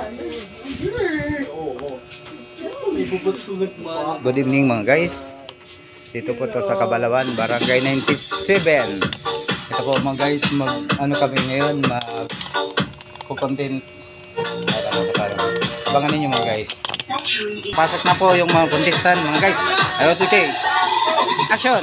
Good evening mga guys. Dito po to sa Kabalawan, Barangay 97. Ito po mga guys, kami ngayon, mag-content. Abangan ninyo mga guys. Pasok na po yung mga contestant mga guys. Ayaw to take. Action!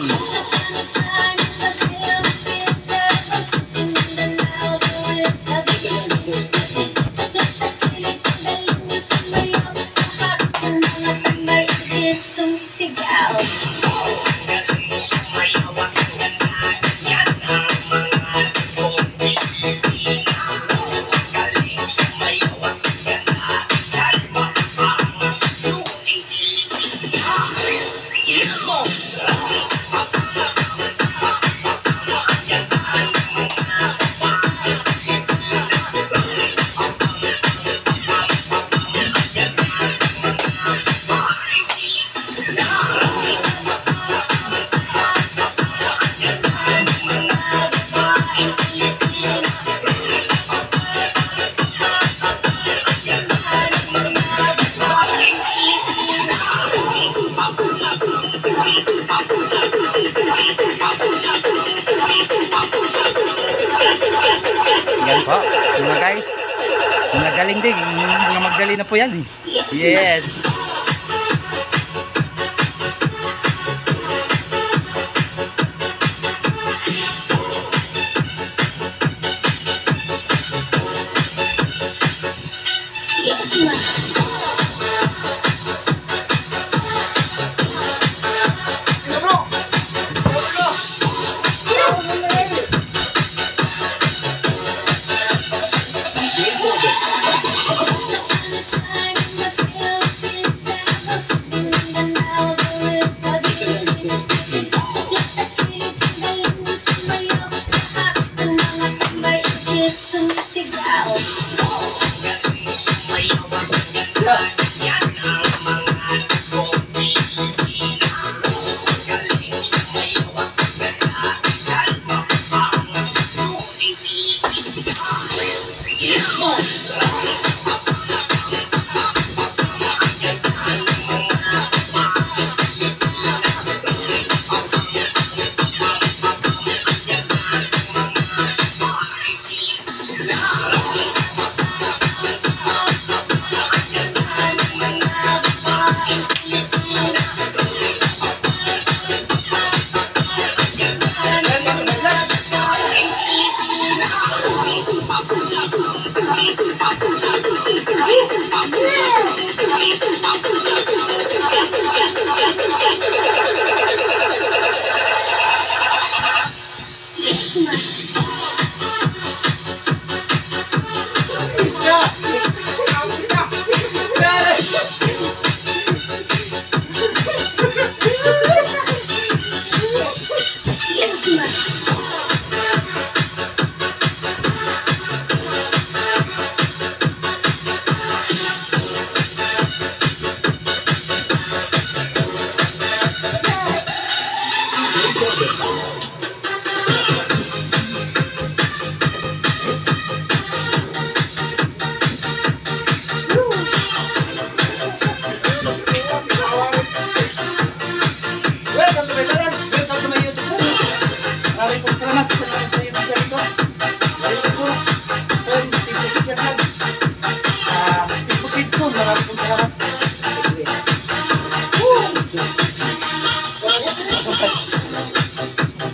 Yan po, mga guys. Mga galing din, mga magdali na po yan. Yes.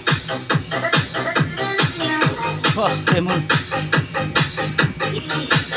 Oh, Simon.